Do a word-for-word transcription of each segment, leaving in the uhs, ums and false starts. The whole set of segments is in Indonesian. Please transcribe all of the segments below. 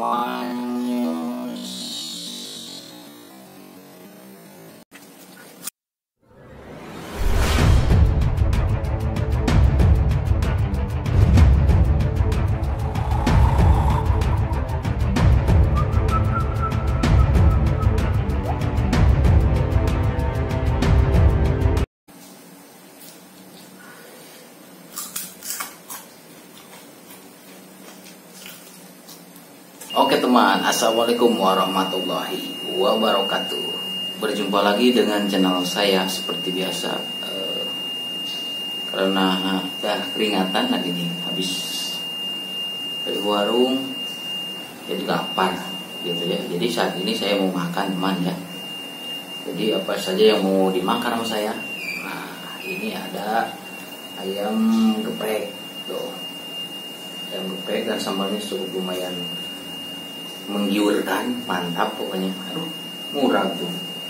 Manyos. Oke teman, assalamualaikum warahmatullahi wabarakatuh. Berjumpa lagi dengan channel saya seperti biasa. eh, Karena udah keringatan lagi nih, habis dari warung, jadi lapar gitu ya. Jadi saat ini saya mau makan teman ya. Jadi apa saja yang mau dimakan sama saya? Nah ini ada ayam geprek tuh, ayam geprek dan sambalnya cukup lumayan menggiurkan, mantap pokoknya. Aduh, murah tuh.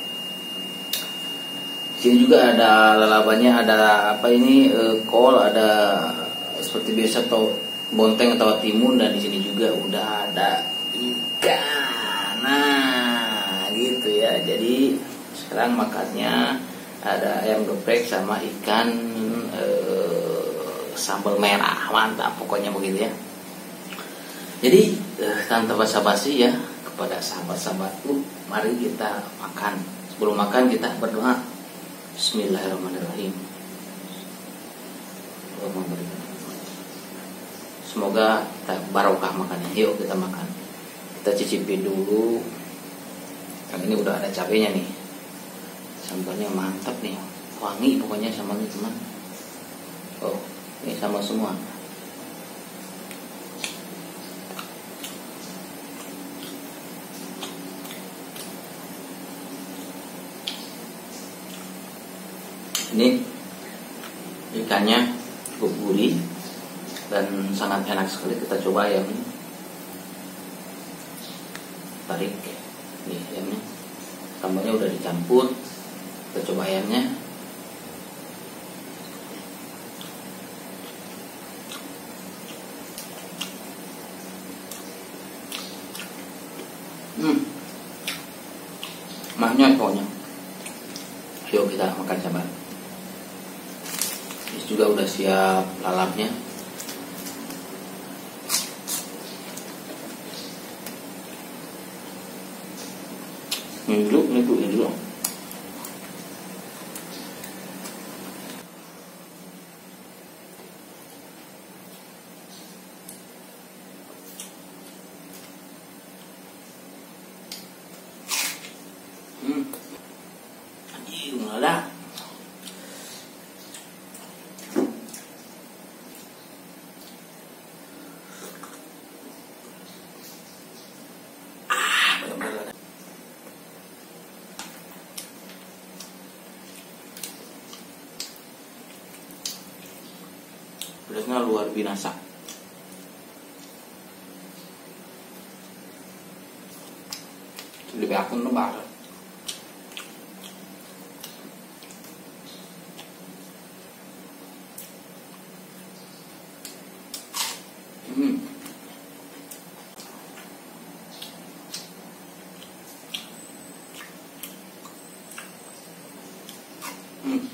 Sini juga ada lalabannya, ada apa ini e, kol, ada seperti biasa atau bonteng atau timun, dan di sini juga udah ada ikan. Nah, gitu ya. Jadi sekarang makannya ada ayam geprek sama ikan e, sambal merah, mantap pokoknya begitu ya. Jadi eh, tanpa basa-basi ya, kepada sahabat-sahabatku, mari kita makan. Sebelum makan kita berdoa. Bismillahirrahmanirrahim. Semoga kita barokah makannya. Yuk kita makan. Kita cicipi dulu. Kan ini udah ada cabenya nih. Sambalnya mantap nih, wangi pokoknya sambalnya teman. Oh, ini sambal semua. Ini ikannya cukup gurih dan sangat enak sekali. Kita coba ayamnya. Tarik nih ayamnya, sambalnya udah dicampur. Kita coba ayamnya. Hmm, mahnya pokoknya. Yuk kita makan sabar. Juga udah siap lalapnya. Ini dulu, ini dulu, ini dulu. Hmm, anjir, malah. Pedasnya luar biasa. Lebih akun lebar. Hmm. Hmm.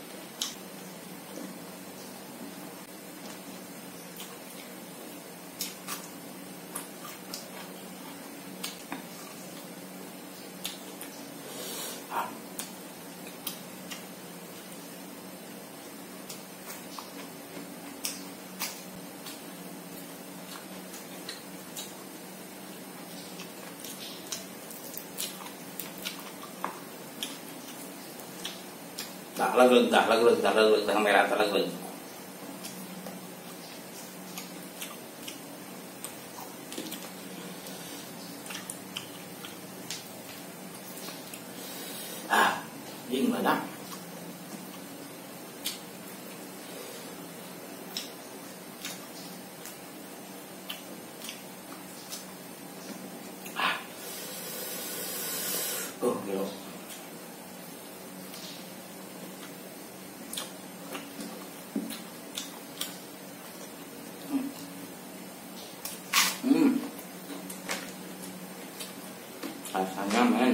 Tak lagi, tak lagi, tak lagi, tak merah, tak lagi. Ah, ini mana? Ah, oh, gila. Hmm. rasanya men.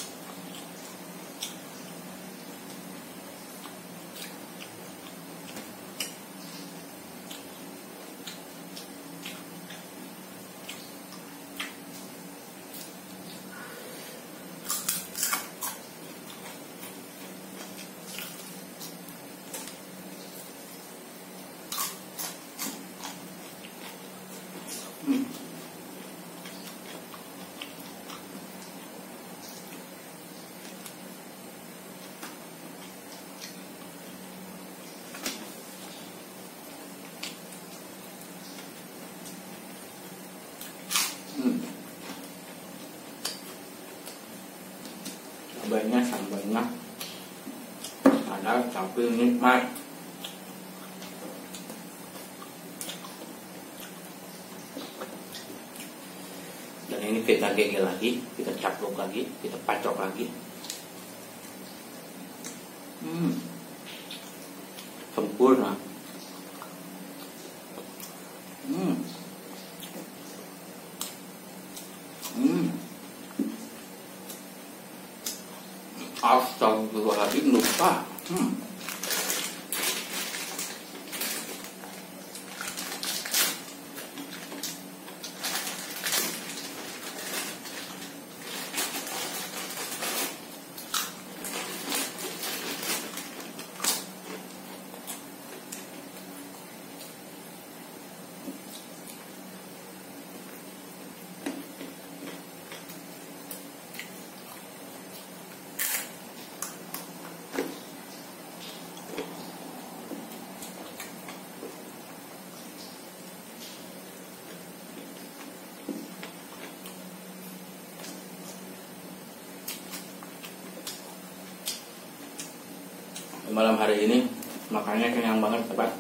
Hmm. Hmm. Sambalnya sambalnya ada tapi nikmat. Dan ini kita gegel lagi, kita caplok lagi, kita pacok lagi. Hmm. Sempurna. Hmm. Hmm. Astagfirullahaladzim, lupa. Hmm. Malam hari ini makannya kenyang banget, sobat.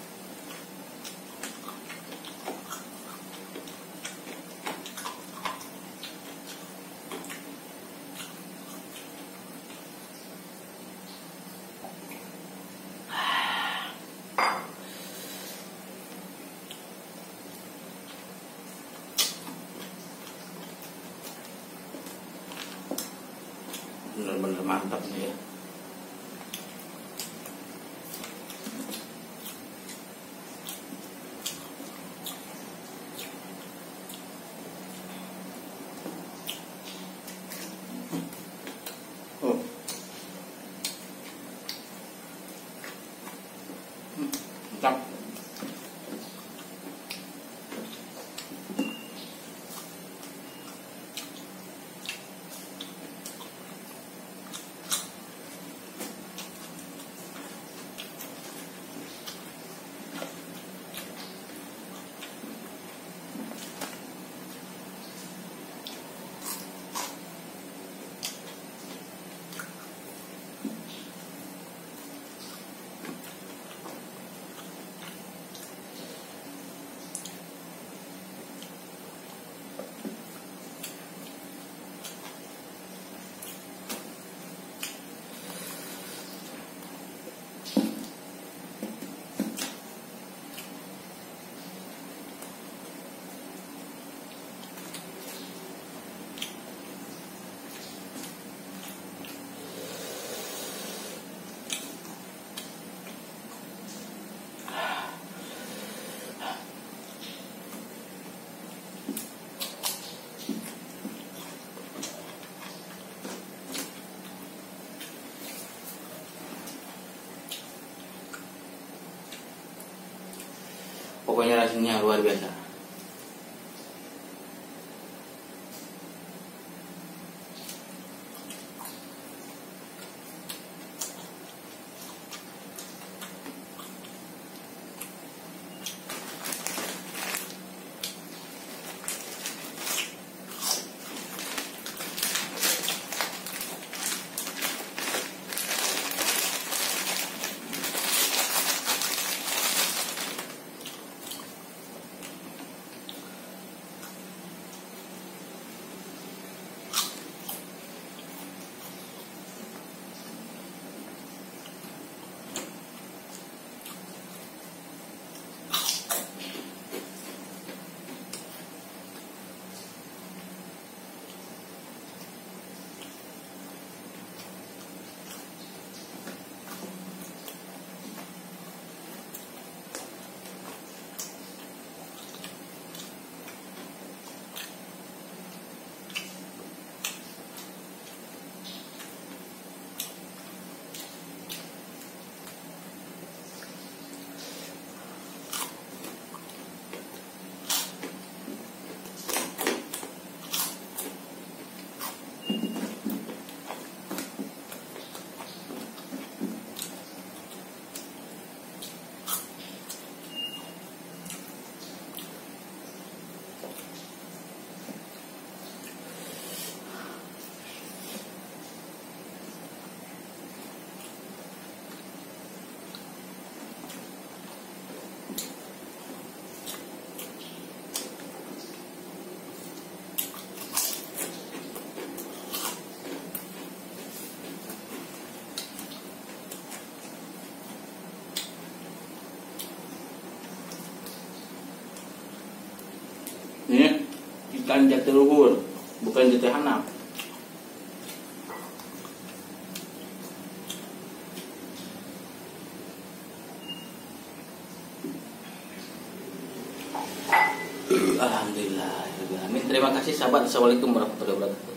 Bener-bener mantap nih ya. Oh. Hmm, mantap. Pokoknya rasanya luar biasa. ikan jatiluhur, bukan jati hanap. Alhamdulillah. Terima kasih sahabat. Assalamualaikum warahmatullahi wabarakatuh.